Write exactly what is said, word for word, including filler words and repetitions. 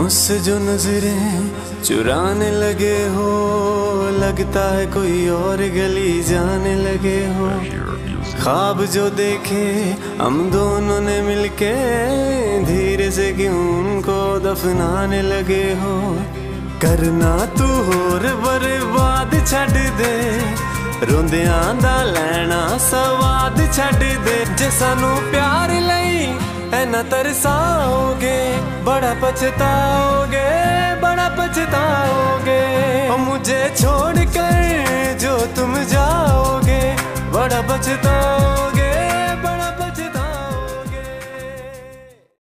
मुझसे जो नजरें चुराने लगे हो, लगता है कोई और गली जाने लगे हो। ख्वाब जो देखे हम दोनों ने मिलके, धीरे से क्यों उनको दफनाने लगे हो। करना तू होर बर्बाद छड़ दे, रोंदियां दा लैना सवाद छड़ दे। जे सानू प्यार लई ऐना तरसाओगे, बड़ा पछताओगे, बड़ा पछताओगे। और मुझे छोड़ कर जो तुम जाओगे, बड़ा पछताओगे।